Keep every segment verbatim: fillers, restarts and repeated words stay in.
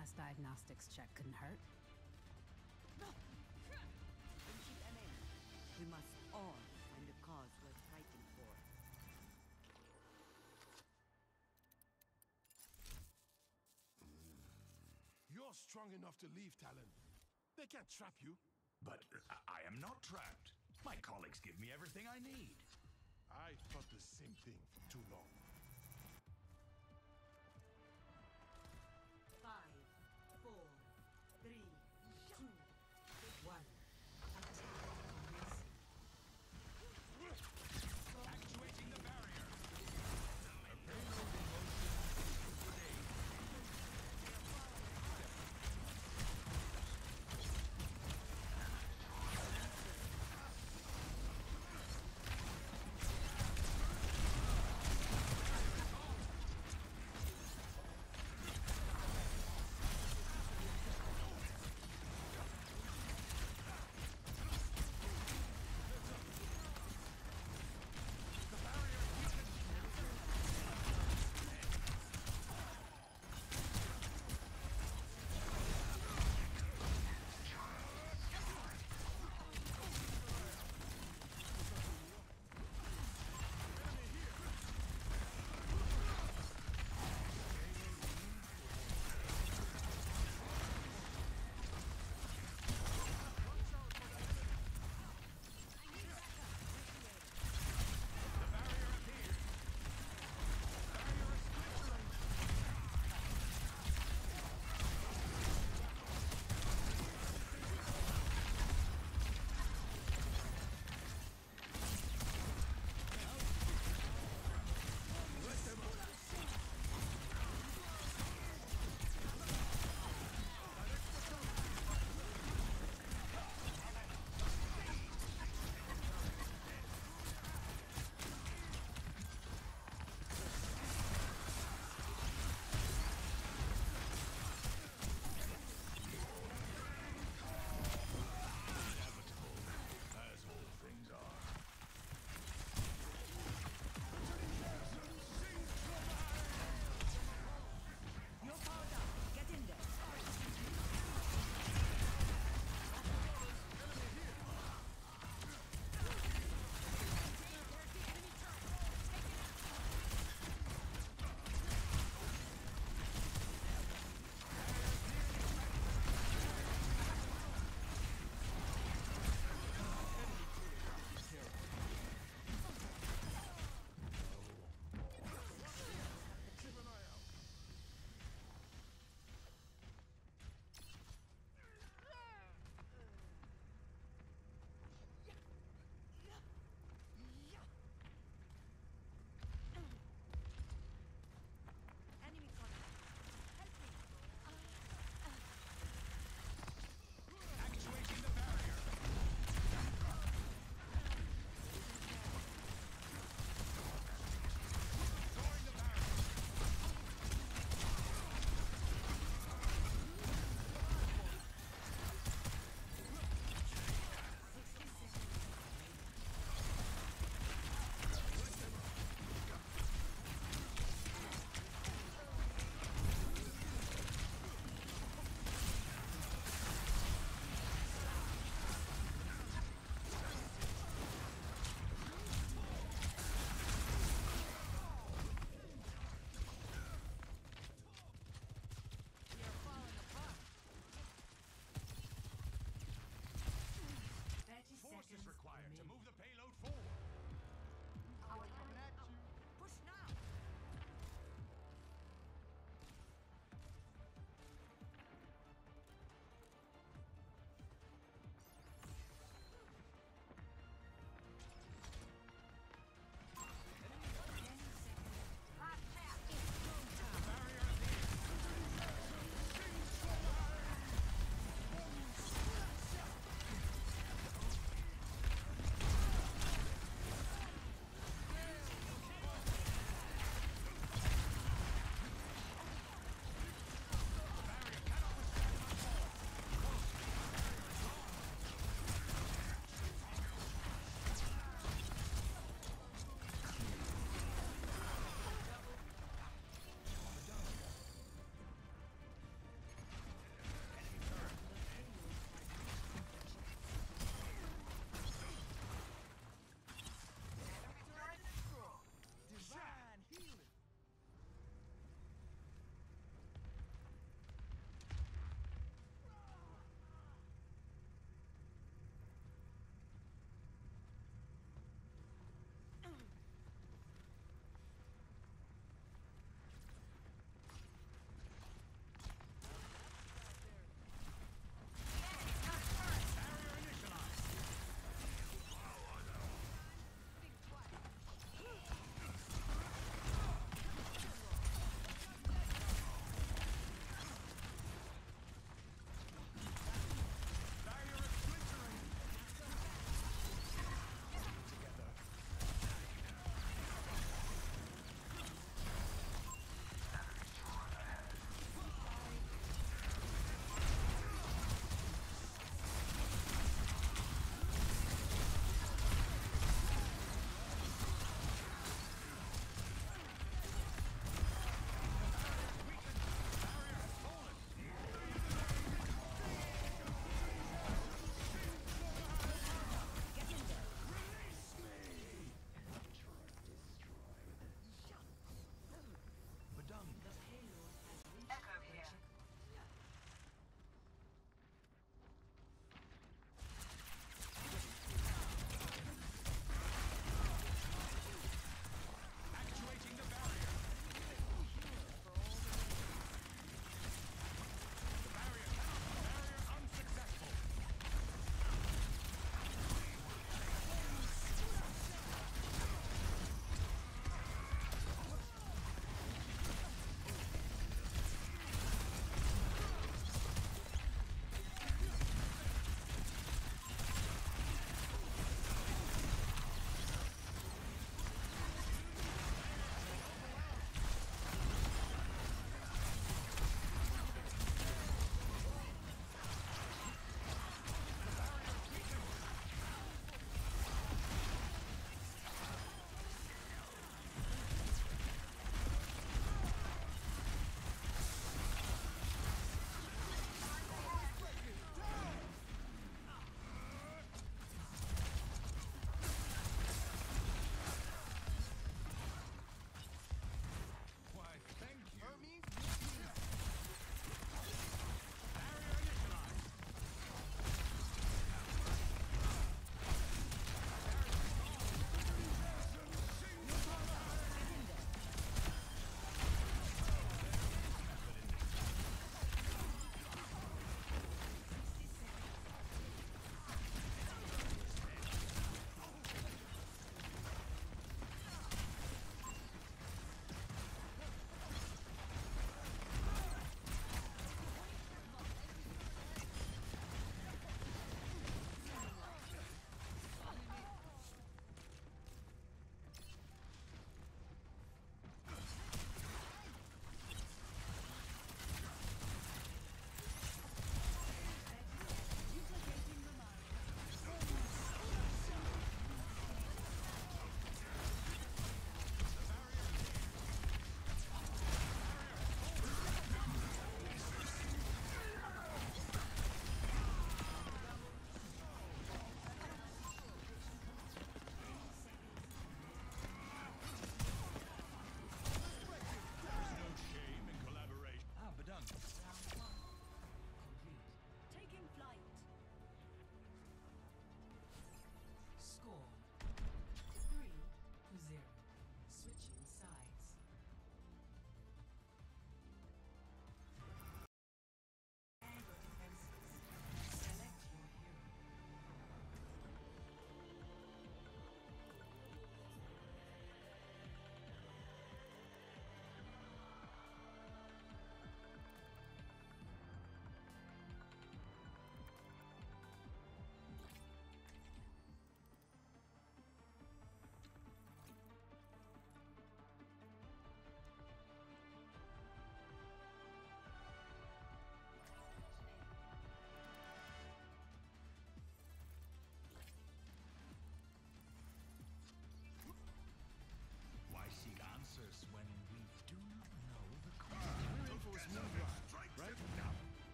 last diagnostics check couldn't hurt. Friendship M A. We must all find a cause worth fighting for. You're strong enough to leave, Talon. They can't trap you. But I, I am not trapped. My colleagues give me everything I need. I thought the same thing for too long. Five, four, three, two, one. Actuating the barrier. A payload in motion today.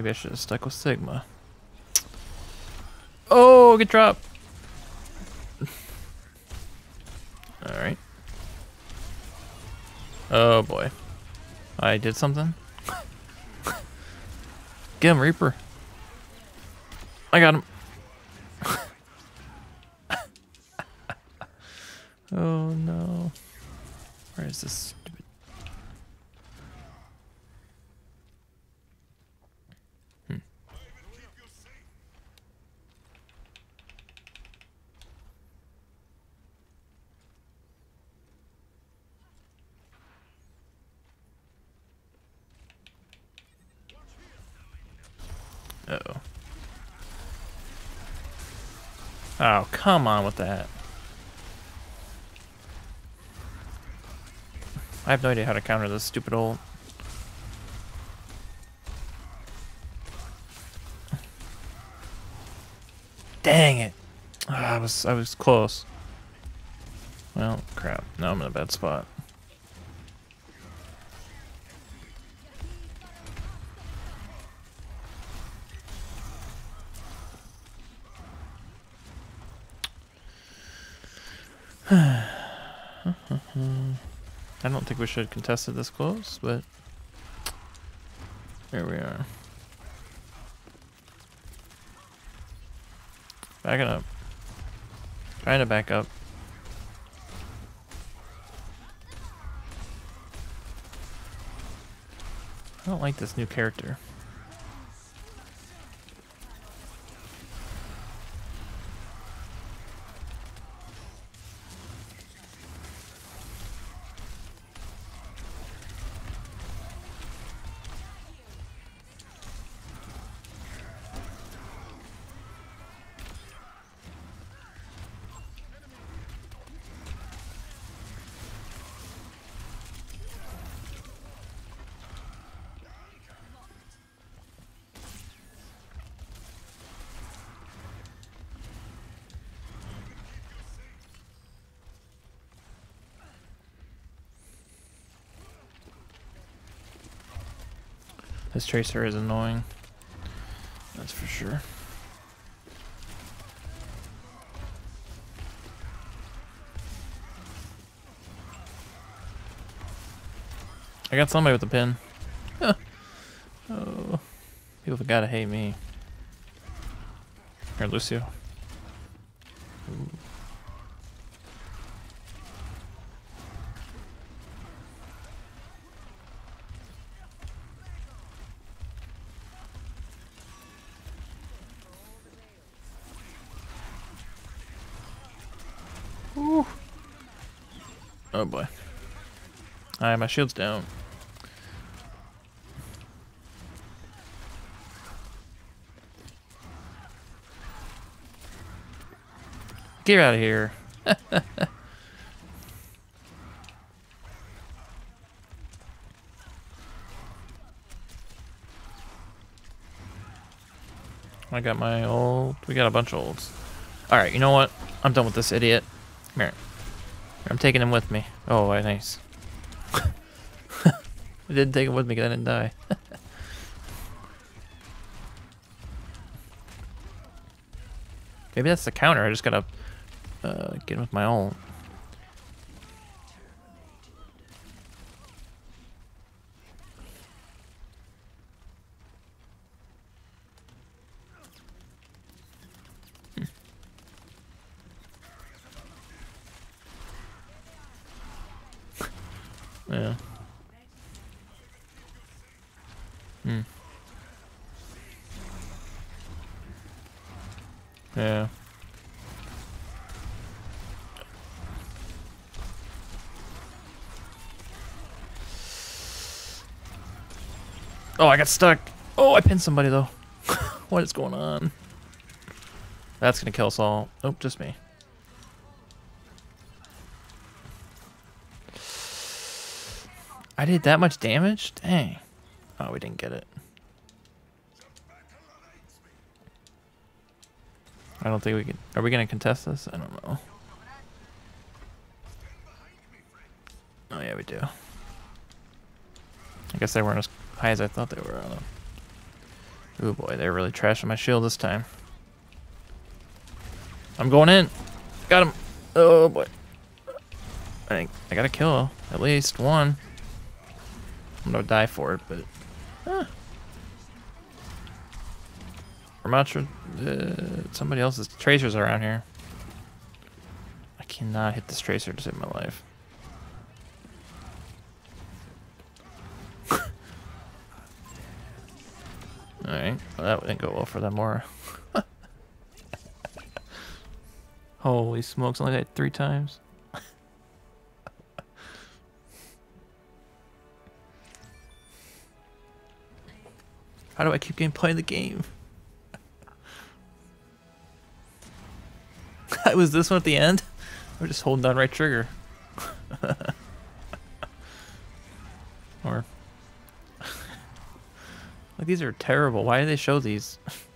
Maybe I should have stuck with Sigma. Oh, get dropped. Alright. Oh boy. I did something? Get him, Reaper. I got him. Oh no. Where is this stupid? Hmm. Uh-oh. Oh, come on with that. I have no idea how to counter this stupid ult. Dang it. Oh, I was I was close. Well, crap. Now I'm in a bad spot. I don't think we should contest it this close, but here we are. Backing up. Trying to back up. I don't like this new character. This Tracer is annoying. That's for sure. I got somebody with a pin. Oh, people gotta hate me. Here, Lucio. Ooh. Ooh. Oh boy. Alright, my shield's down. Get out of here. I got my ult. We got a bunch of ults. Alright, you know what? I'm done with this idiot. Come here. I'm taking him with me. Oh, nice. I didn't take him with me because I didn't die. Maybe that's the counter. I just gotta uh, get him with my ult. Hmm. Yeah. Hmm. Yeah. Oh, I got stuck. Oh, I pinned somebody though. What is going on? That's gonna kill us all. Nope, just me. I did that much damage? Dang. Oh, we didn't get it. I don't think we can. Are we gonna contest this? I don't know. Oh yeah, we do. I guess they weren't as high as I thought they were. Oh boy, they're really trashing my shield this time. I'm going in. Got him. Oh boy. I think I gotta kill at least one. I'm gonna die for it, but. Huh. Ramatra, uh, somebody else's tracers around here. I cannot hit this tracer to save my life. Alright, well, that didn't go well for them more. Holy smokes, only died three times. How do I keep getting playing the game? Was this one at the end? We're just holding down right trigger. Or like these are terrible. Why do they show these?